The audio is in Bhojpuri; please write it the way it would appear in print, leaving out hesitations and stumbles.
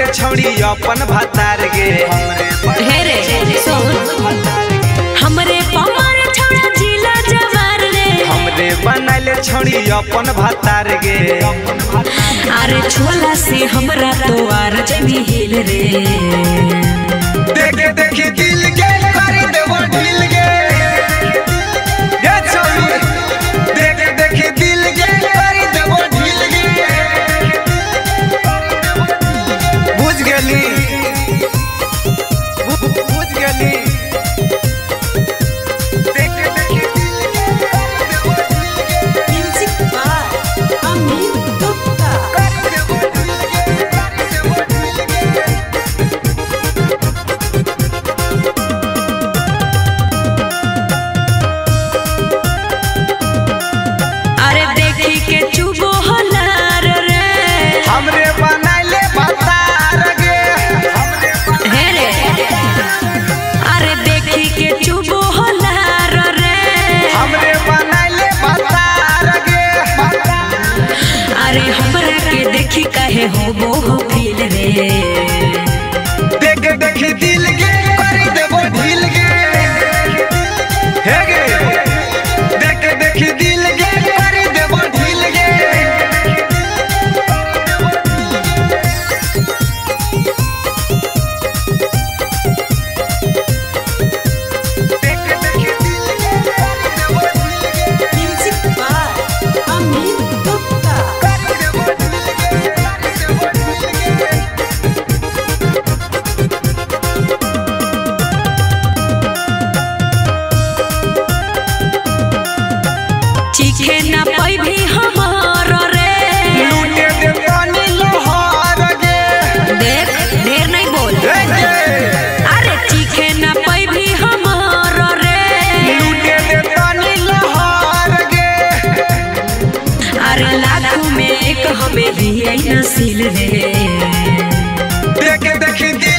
छौड़ी अपन भतार गे हे रे हमरे पमार छौड़ा जिला जवार रे हमरे बनले छौड़ी अपन भतार गे अरे छोला से हमरा तो आर जमी हिल रे देखे देखे दिल के कर देबो ढील गे ये छौड़ी देखे देखे दिल के कर देबो ढील गे बुझ गेली कहे हो वो हो फील रे देख देख दिल के कर देबो ढील गे हे गे देख देख दिल के कर देबो ढील गे देख देख दिल के कर देबो ढील गे म्यूजिक बाय अमित गुप्ता कर देबो चीखे ना पाई भी हमार रे लूटे दे पानी लोहार गे देख ढेर नहीं बोल अरे चीखे ना पाई भी हमार रे लूटे दे पानी लोहार गे अरे लाखों में एक हमें ही नसील रे देख देख